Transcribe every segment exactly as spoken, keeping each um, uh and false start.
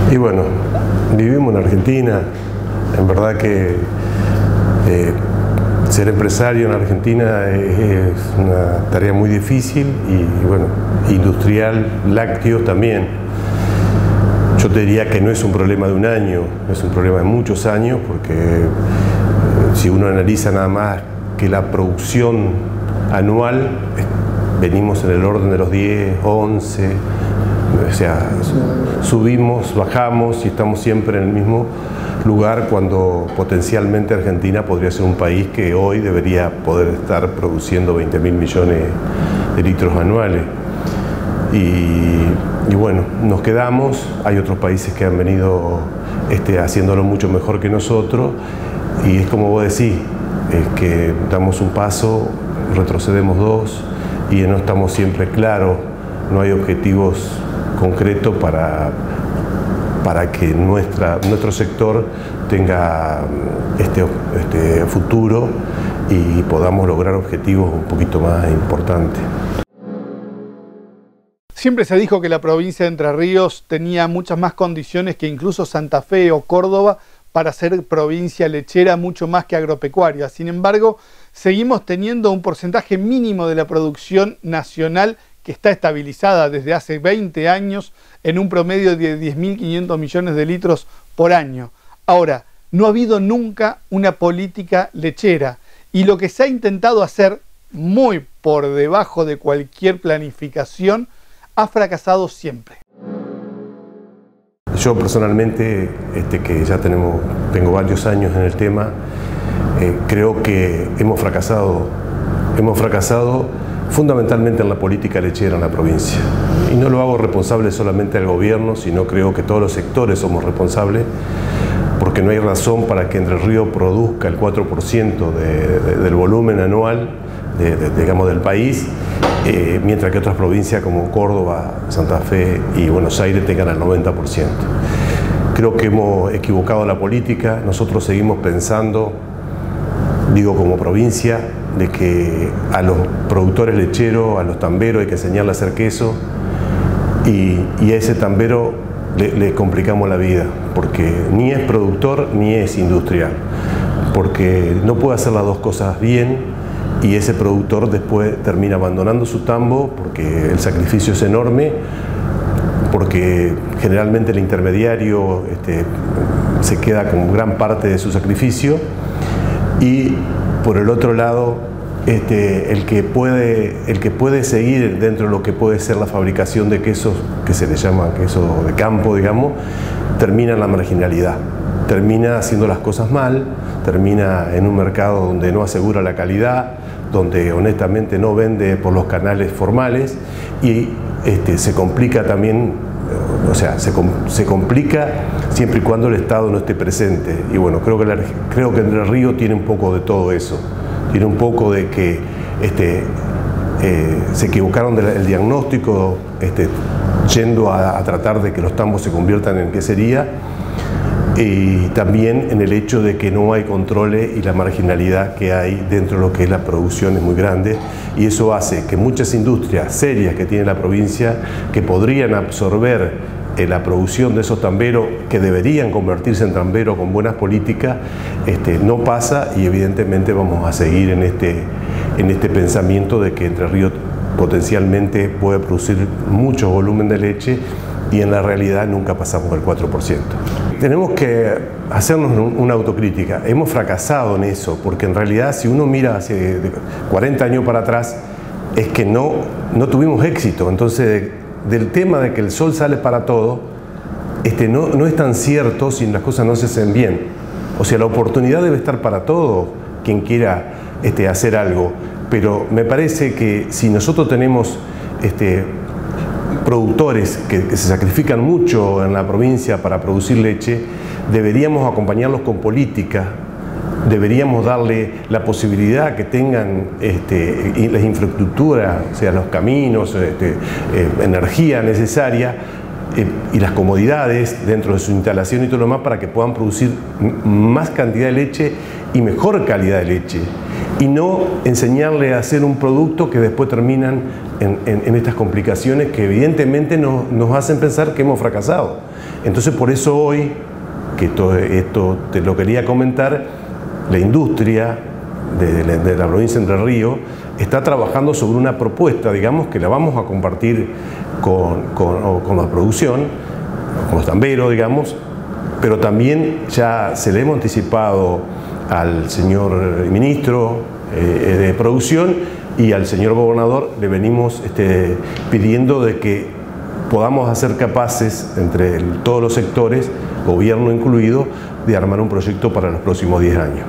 Y bueno, vivimos en Argentina, en verdad que eh, ser empresario en Argentina es, es una tarea muy difícil y bueno, industrial, lácteos también. Yo te diría que no es un problema de un año, es un problema de muchos años, porque eh, si uno analiza nada más que la producción anual, venimos en el orden de los diez, once, o sea, subimos, bajamos y estamos siempre en el mismo lugar, cuando potencialmente Argentina podría ser un país que hoy debería poder estar produciendo veinte mil millones de litros anuales. Y, y bueno, nos quedamos, hay otros países que han venido este, haciéndolo mucho mejor que nosotros, y es como vos decís, es que damos un paso, retrocedemos dos, y no estamos siempre claros, no hay objetivos concretos para, para que nuestra, nuestro sector tenga este, este futuro y podamos lograr objetivos un poquito más importantes. Siempre se dijo que la provincia de Entre Ríos tenía muchas más condiciones que incluso Santa Fe o Córdoba para ser provincia lechera, mucho más que agropecuaria. Sin embargo, seguimos teniendo un porcentaje mínimo de la producción nacional que está estabilizada desde hace veinte años en un promedio de diez mil quinientos millones de litros por año. Ahora, no ha habido nunca una política lechera, y lo que se ha intentado hacer, muy por debajo de cualquier planificación, ha fracasado siempre. Yo personalmente, este, que ya tenemos, tengo varios años en el tema, eh, creo que hemos fracasado, hemos fracasado fundamentalmente en la política lechera en la provincia. Y no lo hago responsable solamente al gobierno, sino creo que todos los sectores somos responsables, porque no hay razón para que Entre Ríos produzca el cuatro por ciento de, de, del volumen anual de, de, digamos, del país, eh, mientras que otras provincias como Córdoba, Santa Fe y Buenos Aires tengan el noventa por ciento. Creo que hemos equivocado la política. Nosotros seguimos pensando, digo como provincia, de que a los productores lecheros, a los tamberos hay que enseñarle a hacer queso, y, y a ese tambero le, le complicamos la vida, porque ni es productor ni es industrial, porque no puede hacer las dos cosas bien, y ese productor después termina abandonando su tambo porque el sacrificio es enorme, porque generalmente el intermediario este, se queda con gran parte de su sacrificio, y por el otro lado, este, el, que puede, el que puede seguir dentro de lo que puede ser la fabricación de quesos, que se le llama queso de campo, digamos, termina en la marginalidad, termina haciendo las cosas mal, termina en un mercado donde no asegura la calidad, donde honestamente no vende por los canales formales, y este, se complica también, o sea, se, se complica siempre y cuando el Estado no esté presente. Y bueno, creo que, la, creo que Entre Ríos tiene un poco de todo eso, tiene un poco de que este, eh, se equivocaron del diagnóstico, este, yendo a, a tratar de que los tambos se conviertan en quesería, y también en el hecho de que no hay controles y la marginalidad que hay dentro de lo que es la producción es muy grande, y eso hace que muchas industrias serias que tiene la provincia, que podrían absorber eh, la producción de esos tamberos, que deberían convertirse en tamberos con buenas políticas, este, no pasa, y evidentemente vamos a seguir en este, en este pensamiento de que Entre Ríos potencialmente puede producir mucho volumen de leche, y en la realidad nunca pasamos del cuatro por ciento. Tenemos que hacernos una autocrítica. Hemos fracasado en eso, porque en realidad si uno mira hace cuarenta años para atrás, es que no, no tuvimos éxito. Entonces, del tema de que el sol sale para todo, este, no, no es tan cierto si las cosas no se hacen bien. O sea, la oportunidad debe estar para todo quien quiera este, hacer algo. Pero me parece que si nosotros tenemos este, productores que, que se sacrifican mucho en la provincia para producir leche, deberíamos acompañarlos con política, deberíamos darle la posibilidad que tengan este, las infraestructuras, o sea, los caminos, este, eh, energía necesaria eh, y las comodidades dentro de su instalación y todo lo más, para que puedan producir más cantidad de leche y mejor calidad de leche, y no enseñarle a hacer un producto que después terminan en, en, en estas complicaciones que evidentemente nos, nos hacen pensar que hemos fracasado. Entonces por eso hoy, que todo esto te lo quería comentar, la industria de, de, de la provincia de Entre Ríos está trabajando sobre una propuesta, digamos, que la vamos a compartir con, con, con la producción, con los tamberos, digamos, pero también ya se le hemos anticipado al señor ministro eh, de producción y al señor gobernador, le venimos este, pidiendo de que podamos hacer capaces, entre el, todos los sectores, gobierno incluido, de armar un proyecto para los próximos diez años.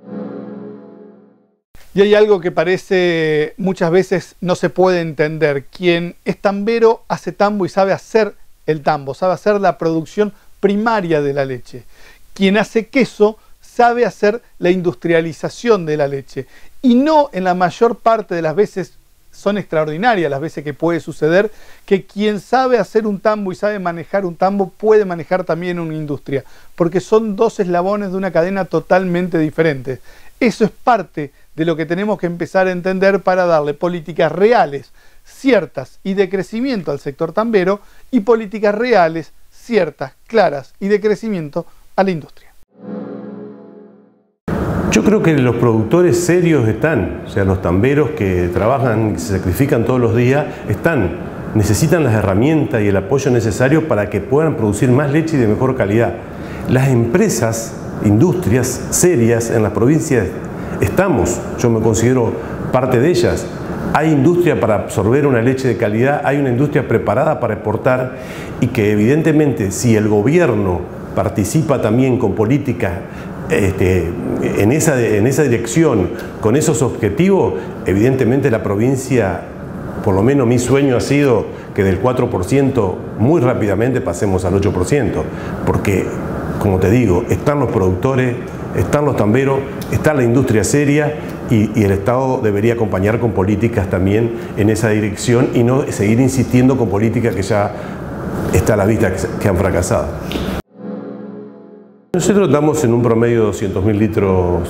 Y hay algo que parece muchas veces no se puede entender. Quien es tambero hace tambo y sabe hacer el tambo, sabe hacer la producción primaria de la leche. Quien hace queso sabe hacer la industrialización de la leche. Y no en la mayor parte de las veces son extraordinarias las veces que puede suceder que quien sabe hacer un tambo y sabe manejar un tambo puede manejar también una industria, porque son dos eslabones de una cadena totalmente diferente. Eso es parte de lo que tenemos que empezar a entender para darle políticas reales, ciertas y de crecimiento al sector tambero y políticas reales, ciertas, claras y de crecimiento a la industria. Yo creo que los productores serios están, o sea, los tamberos que trabajan y se sacrifican todos los días, están, necesitan las herramientas y el apoyo necesario para que puedan producir más leche y de mejor calidad. Las empresas, industrias serias en las provincias estamos, yo me considero parte de ellas. Hay industria para absorber una leche de calidad, hay una industria preparada para exportar y que evidentemente si el gobierno participa también con políticas Este, en, esa, en esa dirección, con esos objetivos, evidentemente la provincia, por lo menos mi sueño ha sido que del cuatro por ciento muy rápidamente pasemos al ocho por ciento, porque, como te digo, están los productores, están los tamberos, está la industria seria y, y el Estado debería acompañar con políticas también en esa dirección y no seguir insistiendo con políticas que ya está a la vista que, que han fracasado. Nosotros estamos en un promedio de doscientos mil litros,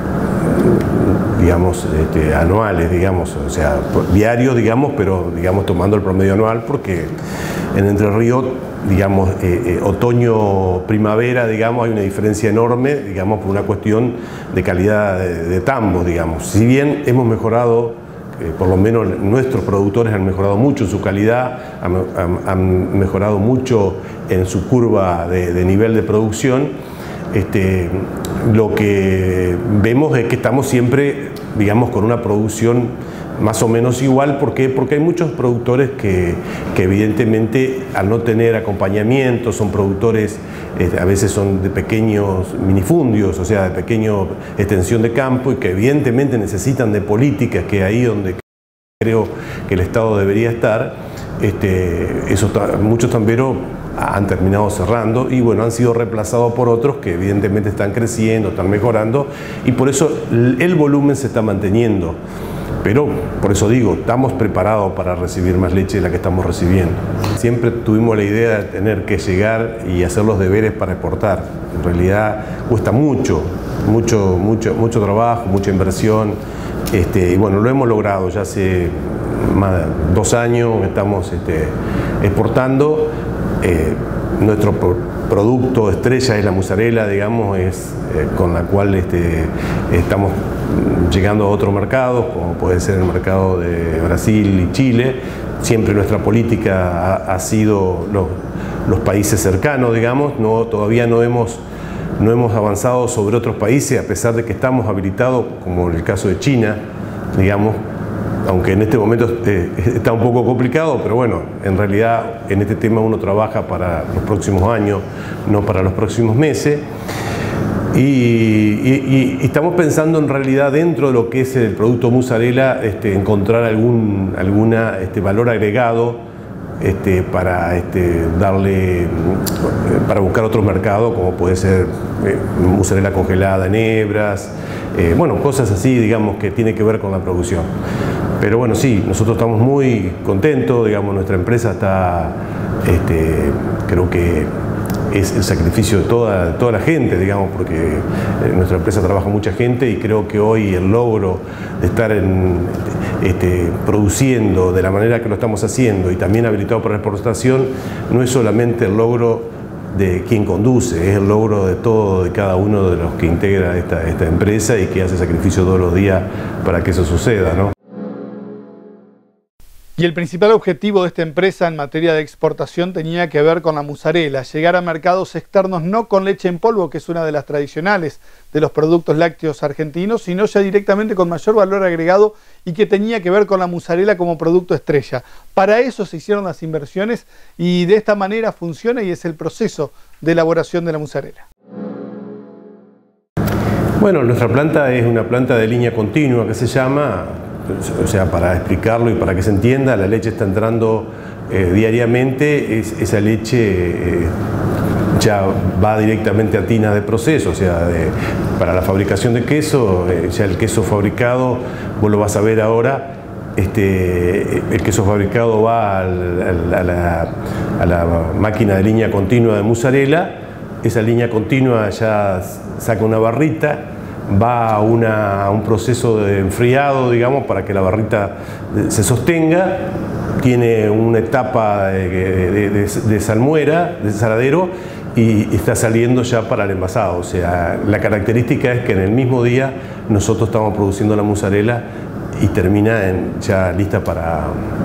digamos, este, anuales, digamos, o sea, diarios, digamos, pero, digamos, tomando el promedio anual, porque en Entre Ríos, digamos, eh, eh, otoño, primavera, digamos, hay una diferencia enorme, digamos, por una cuestión de calidad de, de tambo, digamos. Si bien hemos mejorado, eh, por lo menos nuestros productores han mejorado mucho en su calidad, han, han, han mejorado mucho en su curva de, de nivel de producción, Este, lo que vemos es que estamos siempre, digamos, con una producción más o menos igual. ¿Por qué? Porque hay muchos productores que, que evidentemente al no tener acompañamiento son productores, eh, a veces son de pequeños minifundios, o sea, de pequeña extensión de campo y que evidentemente necesitan de políticas, que ahí donde creo que el Estado debería estar. Este, esos, muchos tamberos han terminado cerrando y bueno, han sido reemplazados por otros que evidentemente están creciendo, están mejorando y por eso el volumen se está manteniendo. Pero por eso digo, estamos preparados para recibir más leche de la que estamos recibiendo. Siempre tuvimos la idea de tener que llegar y hacer los deberes para exportar. En realidad cuesta mucho, mucho, mucho, mucho trabajo, mucha inversión. Este, y bueno, lo hemos logrado, ya hace más de dos años estamos este, exportando. Eh, nuestro producto estrella es la mozzarella, digamos, es eh, con la cual este, estamos llegando a otros mercados, como puede ser el mercado de Brasil y Chile. Siempre nuestra política ha, ha sido los, los países cercanos, digamos. No, todavía no hemos, no hemos avanzado sobre otros países, a pesar de que estamos habilitados, como en el caso de China, digamos, aunque en este momento eh, está un poco complicado, pero bueno, en realidad en este tema uno trabaja para los próximos años, no para los próximos meses. Y, y, y estamos pensando en realidad dentro de lo que es el producto mozzarella, este, encontrar algún alguna, este, valor agregado este, para este, darle, para buscar otros mercados, como puede ser eh, mozzarella congelada en hebras, eh, bueno, cosas así, digamos, que tiene que ver con la producción. Pero bueno, sí, nosotros estamos muy contentos, digamos, nuestra empresa está, este, creo que es el sacrificio de toda, toda la gente, digamos, porque en nuestra empresa trabaja mucha gente y creo que hoy el logro de estar en, este, produciendo de la manera que lo estamos haciendo y también habilitado para la exportación no es solamente el logro de quien conduce, es el logro de todo, de cada uno de los que integra esta, esta empresa y que hace sacrificio todos los días para que eso suceda, ¿no? Y el principal objetivo de esta empresa en materia de exportación tenía que ver con la mozzarella, llegar a mercados externos no con leche en polvo, que es una de las tradicionales de los productos lácteos argentinos, sino ya directamente con mayor valor agregado y que tenía que ver con la mozzarella como producto estrella. Para eso se hicieron las inversiones y de esta manera funciona y es el proceso de elaboración de la mozzarella. Bueno, nuestra planta es una planta de línea continua que se llama. O sea, para explicarlo y para que se entienda, la leche está entrando eh, diariamente, es, esa leche eh, ya va directamente a tinas de proceso, o sea, de, para la fabricación de queso, eh, ya el queso fabricado, vos lo vas a ver ahora, este, el queso fabricado va al, al, a, la, a la máquina de línea continua de mozzarella, esa línea continua ya saca una barrita, va a, una, a un proceso de enfriado, digamos, para que la barrita se sostenga, tiene una etapa de, de, de, de salmuera, de saladero, y está saliendo ya para el envasado. O sea, la característica es que en el mismo día nosotros estamos produciendo la mozzarella y termina en, ya lista para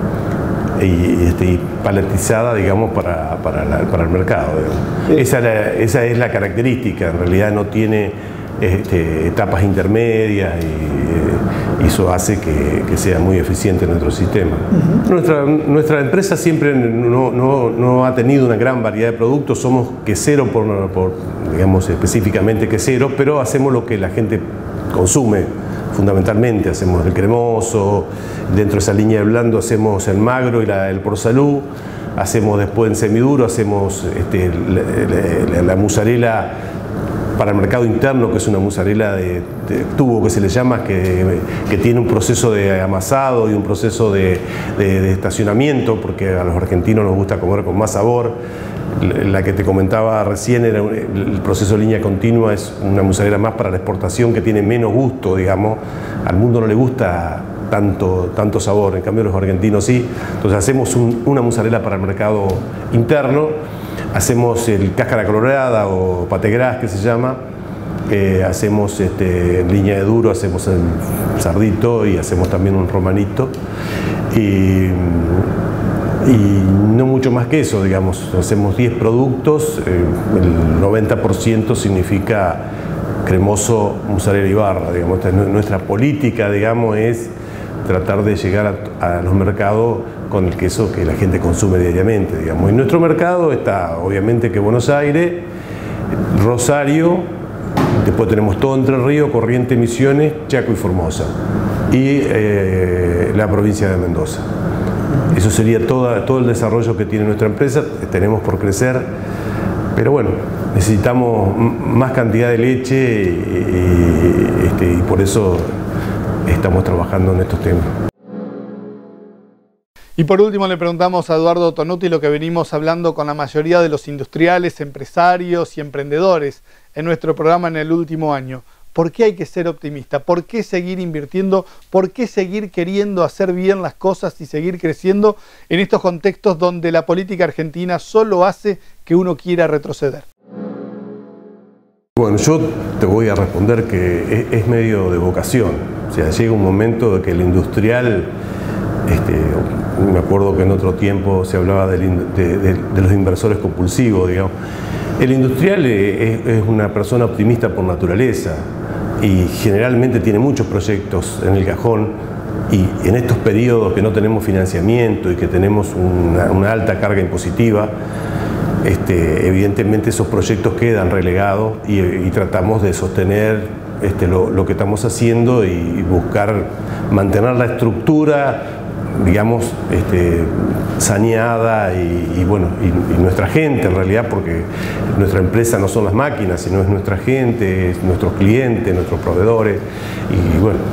y, este, y paletizada, digamos, para, para, la, para el mercado. Sí. Esa, la, esa es la característica, en realidad no tiene Este, etapas intermedias y, y eso hace que, que sea muy eficiente nuestro sistema. Uh-huh. nuestra, nuestra empresa siempre no, no, no ha tenido una gran variedad de productos, somos queseros por, por, digamos, específicamente queseros, pero hacemos lo que la gente consume fundamentalmente, hacemos el cremoso, dentro de esa línea de blando hacemos el magro y la, el por salud, hacemos después en semiduro, hacemos este, la, la, la mozzarella para el mercado interno, que es una mozzarella de, de tubo que se le llama, que, que tiene un proceso de amasado y un proceso de, de, de estacionamiento, porque a los argentinos nos gusta comer con más sabor. La que te comentaba recién, era el proceso de línea continua, es una mozzarella más para la exportación que tiene menos gusto, digamos. Al mundo no le gusta tanto, tanto sabor, en cambio los argentinos sí. Entonces hacemos un, una mozzarella para el mercado interno. Hacemos el cáscara colorada o pate gras que se llama, eh, hacemos este, en línea de duro, hacemos el sardito y hacemos también un romanito y, y no mucho más que eso, digamos, hacemos diez productos, eh, el noventa por ciento significa cremoso, mozzarella y barra, digamos. Nuestra política, digamos, es tratar de llegar a, a los mercados con el queso que la gente consume diariamente, digamos. En nuestro mercado está, obviamente, que Buenos Aires, Rosario, después tenemos todo Entre Ríos, Corrientes, Misiones, Chaco y Formosa, y eh, la provincia de Mendoza. Eso sería toda, todo el desarrollo que tiene nuestra empresa, tenemos por crecer, pero bueno, necesitamos más cantidad de leche y, y, este, y por eso estamos trabajando en estos temas. Y por último le preguntamos a Eduardo Tonuti lo que venimos hablando con la mayoría de los industriales, empresarios y emprendedores en nuestro programa en el último año. ¿Por qué hay que ser optimista? ¿Por qué seguir invirtiendo? ¿Por qué seguir queriendo hacer bien las cosas y seguir creciendo en estos contextos donde la política argentina solo hace que uno quiera retroceder? Bueno, yo te voy a responder que es, es medio de vocación. O sea, llega un momento de que el industrial, este, me acuerdo que en otro tiempo se hablaba de, de, de, de los inversores compulsivos, digamos. El industrial es, es una persona optimista por naturaleza y generalmente tiene muchos proyectos en el cajón, y en estos periodos que no tenemos financiamiento y que tenemos una, una alta carga impositiva, Este, evidentemente esos proyectos quedan relegados y, y tratamos de sostener este, lo, lo que estamos haciendo y, y buscar mantener la estructura, digamos, este, saneada y, y bueno, y, y nuestra gente en realidad, porque nuestra empresa no son las máquinas, sino es nuestra gente, es nuestros clientes, nuestros proveedores, y bueno,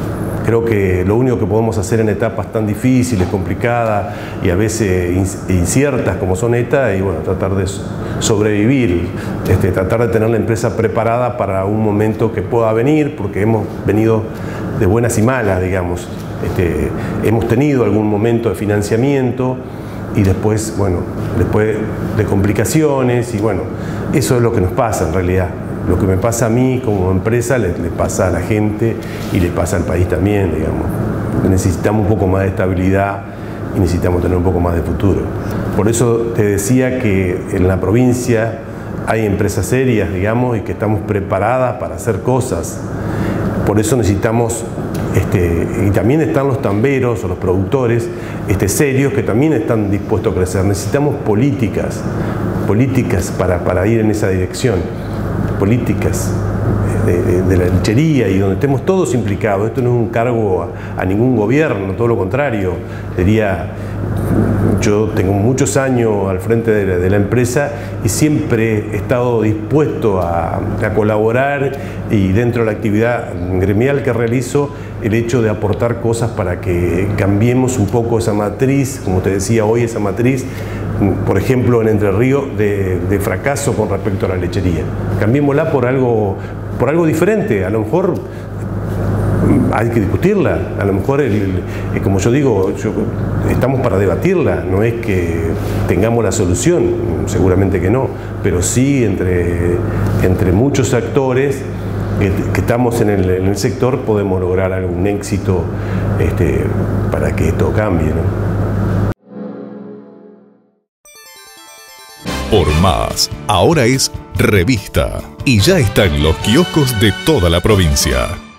Creo que lo único que podemos hacer en etapas tan difíciles, complicadas y a veces inciertas como son estas, y bueno, tratar de sobrevivir, este, tratar de tener la empresa preparada para un momento que pueda venir, porque hemos venido de buenas y malas, digamos. Este, hemos tenido algún momento de financiamiento y después, bueno, después de complicaciones, y bueno, eso es lo que nos pasa en realidad. Lo que me pasa a mí como empresa le, le pasa a la gente y le pasa al país también, digamos. Necesitamos un poco más de estabilidad y necesitamos tener un poco más de futuro. Por eso te decía que en la provincia hay empresas serias, digamos, y que estamos preparadas para hacer cosas. Por eso necesitamos, este, y también están los tamberos o los productores este, serios que también están dispuestos a crecer. Necesitamos políticas, políticas para, para ir en esa dirección. Políticas de, de, de la lechería y donde estemos todos implicados. Esto no es un cargo a, a ningún gobierno, todo lo contrario. Diría, yo tengo muchos años al frente de la, de la empresa y siempre he estado dispuesto a, a colaborar, y dentro de la actividad gremial que realizo, el hecho de aportar cosas para que cambiemos un poco esa matriz, como te decía hoy, esa matriz, por ejemplo, en Entre Ríos, de, de fracaso con respecto a la lechería. Cambiémosla por algo, por algo diferente. A lo mejor hay que discutirla. A lo mejor, el, el, como yo digo, yo, estamos para debatirla. No es que tengamos la solución, seguramente que no, pero sí entre, entre muchos actores que, que estamos en el, en el sector podemos lograr algún éxito este, para que esto cambie, ¿no? Por Más, ahora es Revista y ya está en los kioscos de toda la provincia.